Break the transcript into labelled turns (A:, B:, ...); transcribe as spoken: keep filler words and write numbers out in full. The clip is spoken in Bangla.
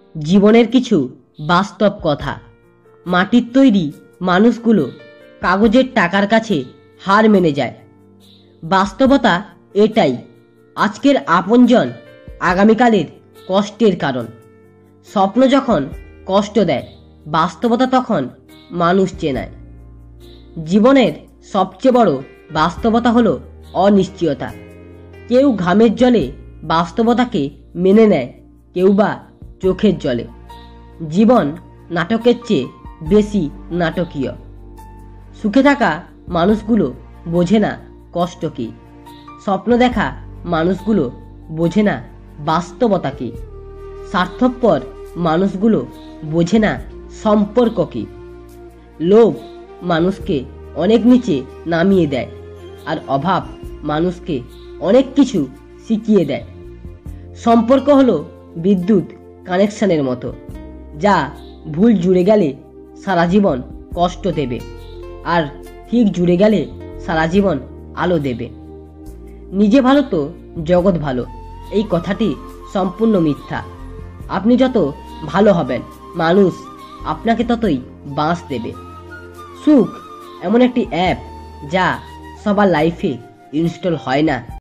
A: জীবনের কিছু বাস্তব কথা। মাটির তৈরি মানুষগুলো কাগজের টাকার কাছে হার মেনে যায়। বাস্তবতা এটাই, আজকের আপনজন আগামীকালের কষ্টের কারণ। স্বপ্ন যখন কষ্ট দেয়, বাস্তবতা তখন মানুষ চেনায়। জীবনের সবচেয়ে বড় বাস্তবতা হলো অনিশ্চয়তা। কেউ ঘামের জলে বাস্তবতাকে মেনে নেয়, কেউ বা চোখের জলে। জীবন নাটকের চেয়ে বেশি নাটকীয়। সুখে থাকা মানুষগুলো বোঝে না কষ্ট কি, স্বপ্ন দেখা মানুষগুলো বোঝে না বাস্তবতা কি, স্বার্থপর মানুষগুলো বোঝে না সম্পর্ক কি। লোভ মানুষকে অনেক নিচে নামিয়ে দেয়, আর অভাব মানুষকে অনেক কিছু শিখিয়ে দেয়। সম্পর্ক হলো বিদ্যুৎ কানেকশনের মতো, যা ভুল জুড়ে গেলে সারা জীবন কষ্ট দেবে, আর ঠিক জুড়ে গেলে সারা জীবন আলো দেবে। নিজে ভালো তো জগৎ ভালো, এই কথাটি সম্পূর্ণ মিথ্যা। আপনি যত ভালো হবেন, মানুষ আপনাকে ততই বাঁশ দেবে। সুখ এমন একটি অ্যাপ যা সবার লাইফে ইনস্টল হয় না।